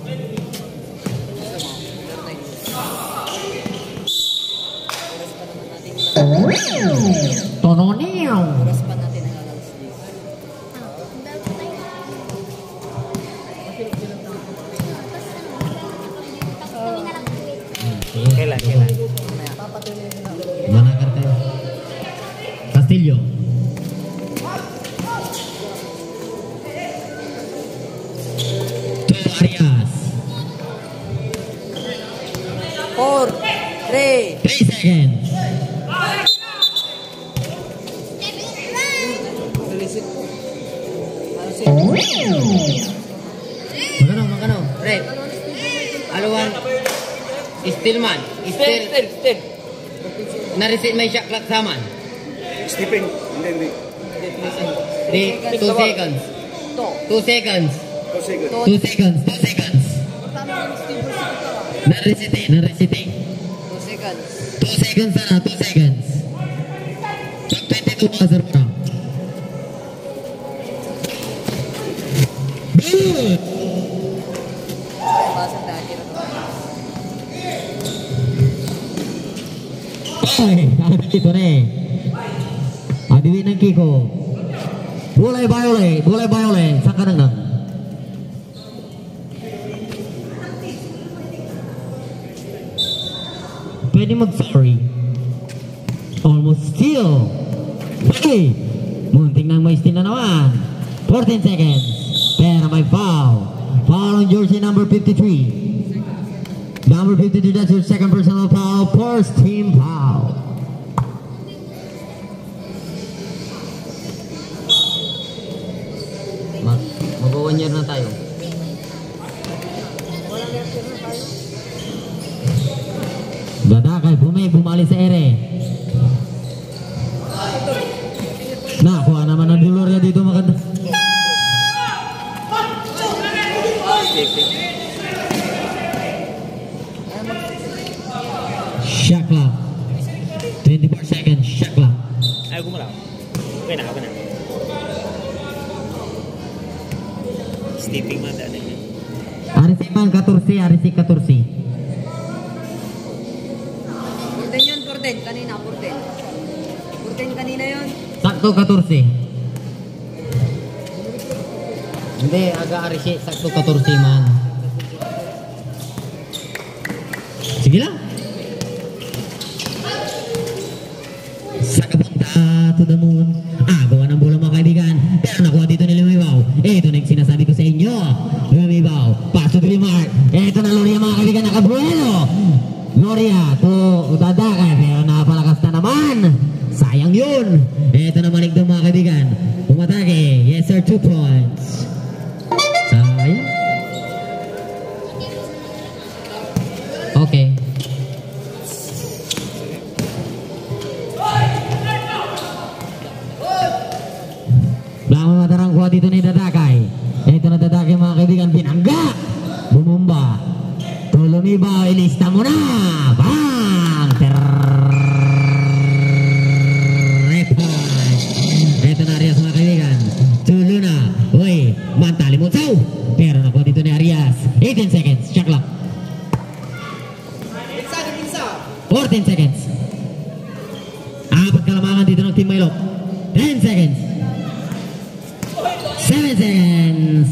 Tononeo. Oras pa natin ang alas dix. Kailan, kailan? Mamaya. four, three. three seconds. Magkano, magkano? Red. Aluan. Still man. Still. Still, still. Na-receive may shot clock saman. Stepping. Hindi, hindi. Di, two seconds. Two seconds. Two seconds. Two seconds. Two seconds. Na-recite, na-recite. Two seconds. Two seconds sana, two seconds. Pag twenty-two buzzer pa. Good! Basan dahil. Ay, ada dito na eh. Adiwin ng Kiko. Boleh Violet, boleh Violet. Saka nang nang. Pwede mag-sorry. Almost steal. Okay. Munting nang may steal na naman. fourteen seconds. Pero may foul. Foul on jersey number fifty-three. Number fifty-three, that's your second personal foul. First team foul. Mag Mag-one year na tayo. Dadakay, bumay, bumali sa ere. Nakuha naman ang Gloria dito maganda. Shot clock. twenty-four seconds, shot clock. Ayaw gumalaw. Okay na, okay na. Stepping man daan niya. Arisi man, fourteen, Arisi fourteen. fourteen yun, fourteen. Kanina, fourteen. fourteen kanina yun. Sakto fourteen. Hindi, aga Arisi, sakto fourteen man. Sige lang. Sa kapunta to the moon. Ah, gawa ng bola mga kaibigan. Pero nakuha dito ni Lumibaw. Ito na yung sinasabi ko sa inyo. Lumibaw, paso to Limar. Ito na Loria mga kaibigan, nakabuelo. Loria, to Dadakay. Pero napalakas na naman. Sayang yun. Ito na maligdong mga kaibigan. Pumatake. Yes sir, two points. Sayang. Okay. Lama matarang kuha dito ni Dadakay. Ito na Dadakay mga kaibigan, binangga. Bumumba. Tulumiba, ilista mo na. Bang! Terrepan. Ito na Arias mga kaibigan. Tulo na. Uy, mantali mo saw. Pero nakuha dito ni Arias. eighteen seconds, shot clock. fourteen seconds. Apat kalamangan dito ng Team Milo. ten seconds. seven seconds.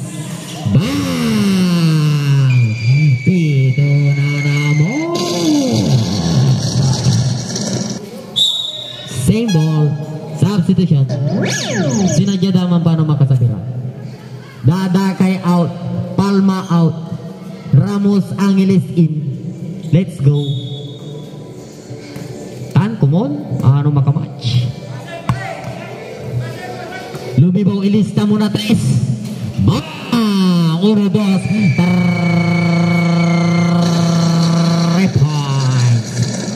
Bang! Dito na naman. Same ball. Substitution. Sinadya daman paano makasabira. Dadakay out. Palma out. Ramos Angeles in. Let's go. Tan, kumon. Ano makamatch? Lumibaw, ilista mo na tres. Bang! Uno, dos. Three points.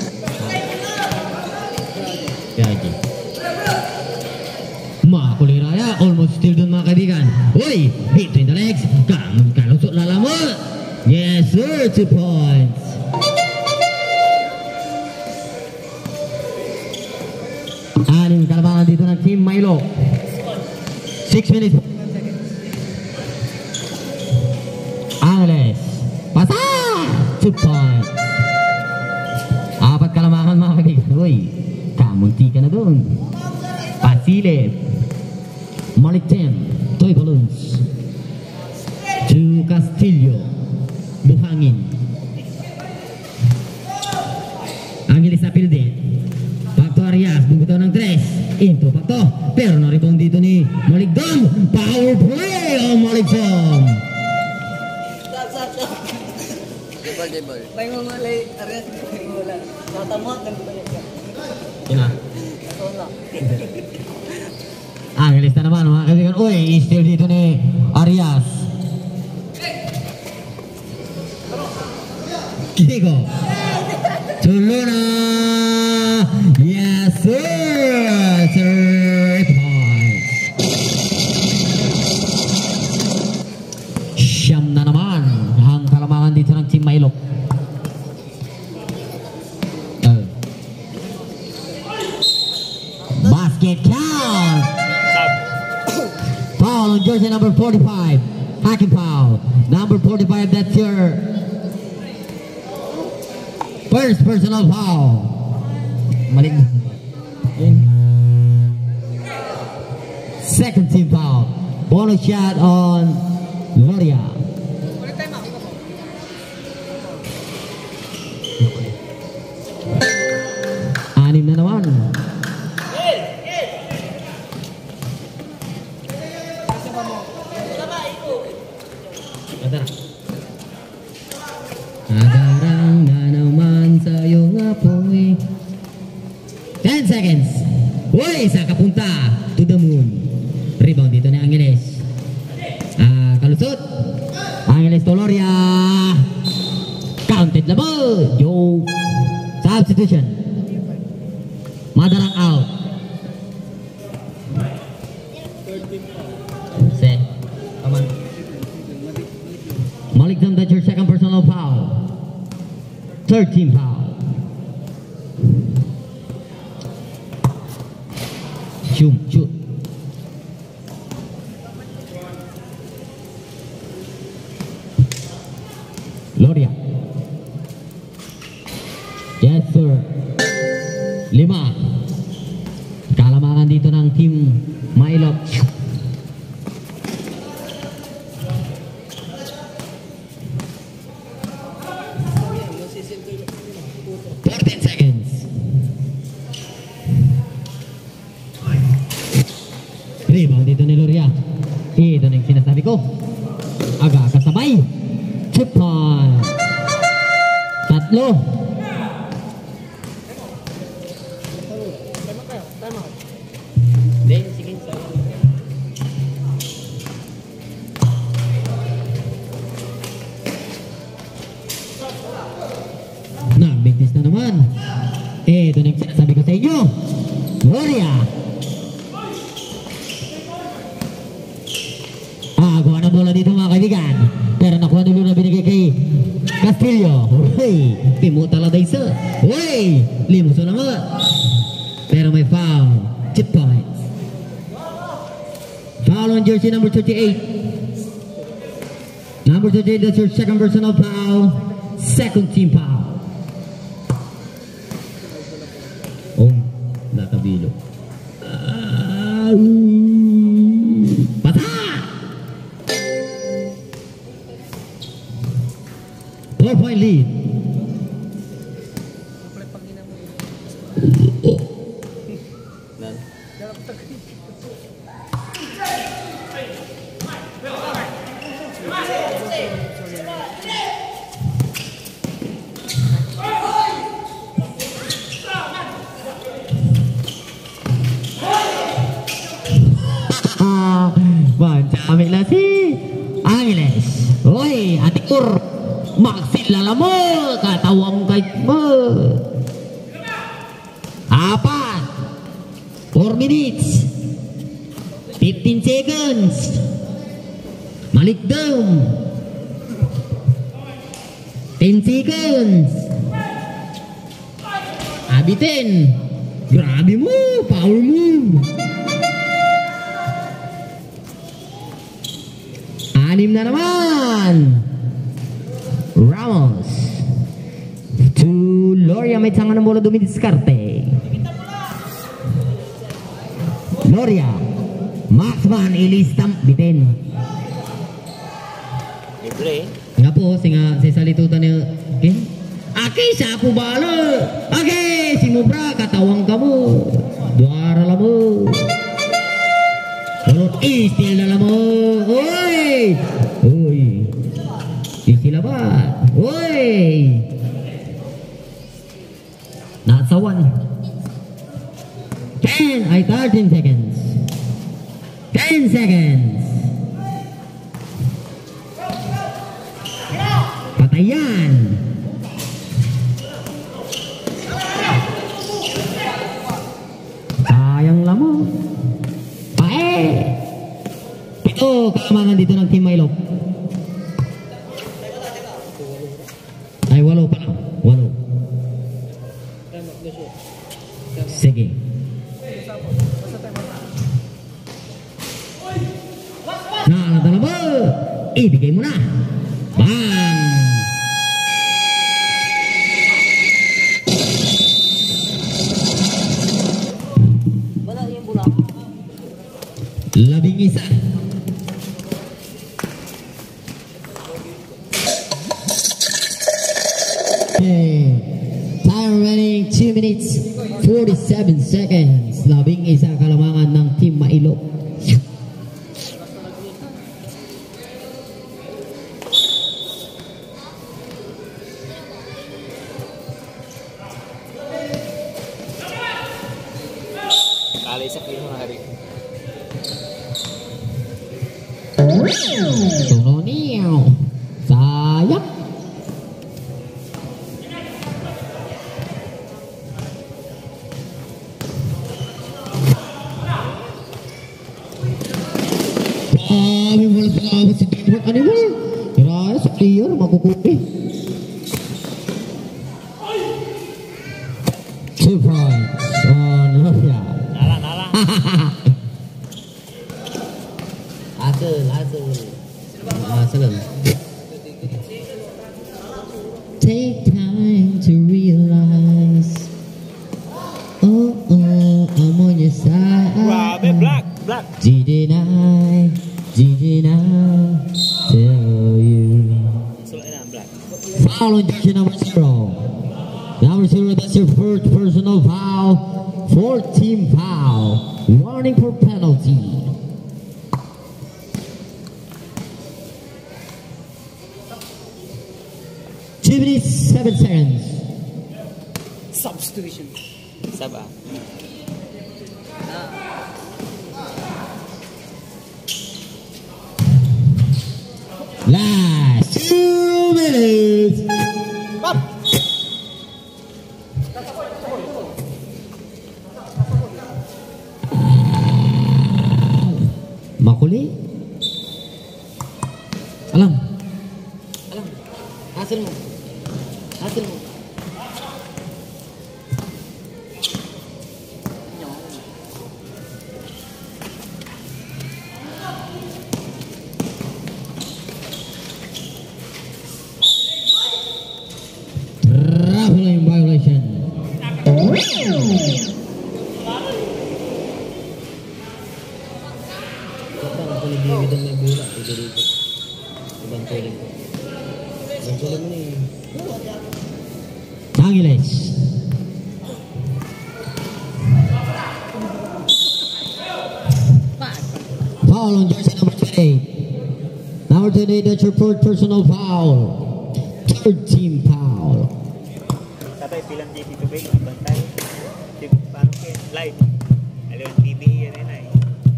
Yagi. Makuliraya. Almost still dun mga kaibigan. Uy! Between the legs. Kalang kalusot lalamot. Yes sir, two points. Anim kalabangan dito ng Team Milo. six minutes. Angeles. Pasa! two points. Apat kalamangan mga kaibigan. Uy, kamunti ka na doon. Pasile. Malik ten. Toy Balloons. To Castillo. Buhangin. Angeles na pilde. Pakto Arias. Bumitaw ng tres. Into Pakto. Pero na-rebound dito ni Maligdom. Power play ang Maligdom. Jebol, jebol. May mga malay, ares, wala. Natamot, nagbayad ka. Ina. Wala. Angeles na naman mga kaibigan. Uy, steal dito ni Arias. Kigo. Tulo na. Yes sir. Third point. Siyam na naman ang kalamangan dito ng Team Mailok. Uh. Basket count. Foul on jersey number forty-five. Hacking foul. Number forty-five, that's your first personal foul. Malik. Second team foul. Bonus shot on Loria. Anim na naman. Nadarang na naman sa iyong apoy. ten seconds. Uy, sa kapunta. To the moon. Rebound dito ni Angeles. Ah, kalusot. Angeles Toloria. Counted na ball. Yo. Substitution. Madarang out. Set. Aman. Malik Dam, that's your second personal foul. Third team foul. Shoot, shoot. Loria. Yes sir. Lima. Kalamangan dito ng Team Mailok. fourteen seconds. Rebound dito ni Loria. Ito na yung sinasabi ko. Aga kasabay. Chip on. Tatlo. Then, sige, sorry. Nagbigtis na naman. Ito na yung sinasabi ko sa inyo. Loria. Ah, kuha ng bola dito mga kaibigan. Pero nakuha nilo na binigay kay Castillo. Uy, pimuta la day sa. Uy, limuso naman. Pero may foul. Chip points. Foul on jersey number thirty-eight. Number thirty-eight, that's your second personal foul. Second team foul. Oh, natabilo. Ah, pata! Four point lead. Nan. Ah, mancamik lah si Angeles. Oi, atikur maksid lala mo, katawang kay mo. Apat. Four minutes. Fifteen seconds. Malik Dam. Ten seconds. Abitin. Grabe mo, foul mo. Anim na naman. Ramos. To Loria, may tangan ng bola dumidiskarte. Loria. Maxman, ilistam, bitin. Libre. Nga po, singa, si salitutan niya. Okay? Aki, siya po balo. Okay, si Mubra, katawang ka mo. Duara la mo. Ulot, istil na la mo. Uy! Uy! Isilabat. Uy! Not so one. ten ay thirteen seconds. ten seconds. Patayan. Sayang lamang. Pae. Ito kalamangan dito ng Team Milo. Ay walo pala. Walo. Sige. Nah, dalawa. Ibigay mo na. Bang! Labing isa. Okay. Time remaining two minutes forty-seven seconds. Labing isa kalamangan ng Team Mailo. Kali sa kayo mga hari. Tunoniyo. Sayang. Kami wala pangawat si Teamwork Animal. Kira sa player makukupi. Two points on Lofia. Nala, nala. Hasil, hasil. Hasil. Take time to realize. Oh, oh, I'm on your side. Grabe, black, black. Didn't I, didn't I tell you? Sulay na, black. Foul on jersey number zero. Number zero, that's your first personal foul. Fourth team foul. Warning for penalty. Two minutes, seven seconds. Substitution. Saba. Last two minutes. Makuli. Alam. Alam. Hasil mo. Hasil mo. Traveling violation. Angeles. Foul on jersey number twenty-eight. Number twenty-eight, that's your fourth personal foul. Third team foul. Sabay bilang T V ko ba yung bantay? Parang kayo, live. Alam yung T V yan na eh.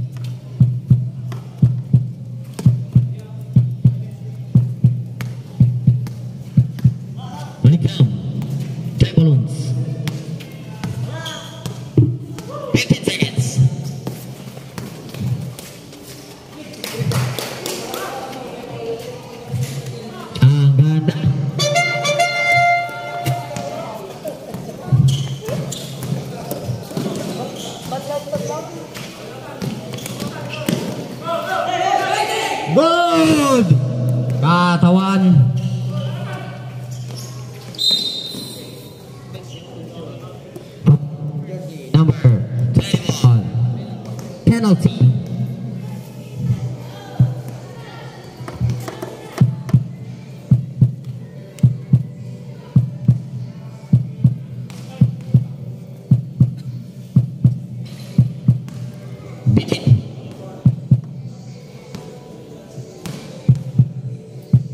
Manikam. Three balloons. fifteen seconds. Ang ganda. Good! Katawan. Number twenty-one. Penalty. Bitin.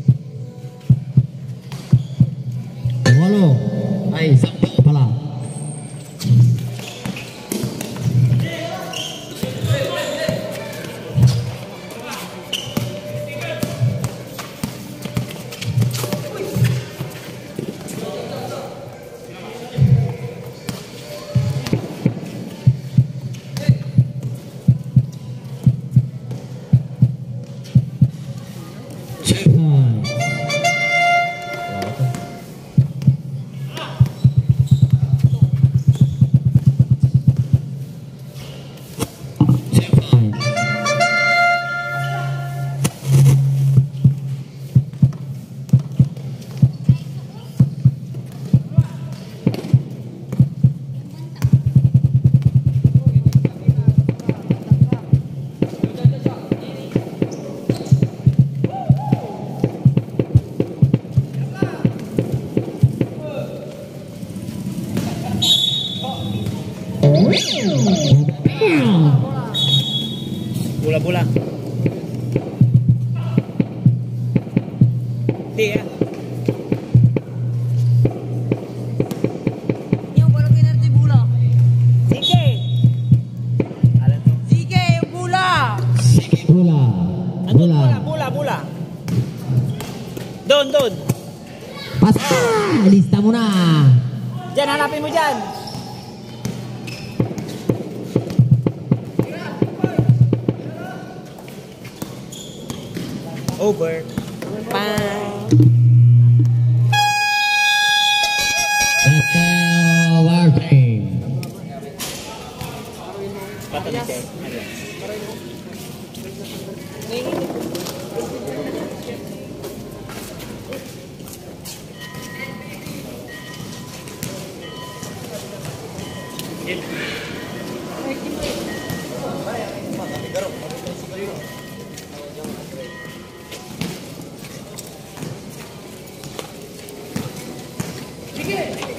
Walo ay sampai pala. Bola-bola. Iya. Yung parang kinerti bula. Sige. Alam mo. Sige, yung bula. Bola. Andun, Bola. bola, bola, bola. Doon, doon. Pas. Ah, lista mo na. Diyan, hanapin mo dyan. Over. Castel Warframe. Patuloy kayo. Sige.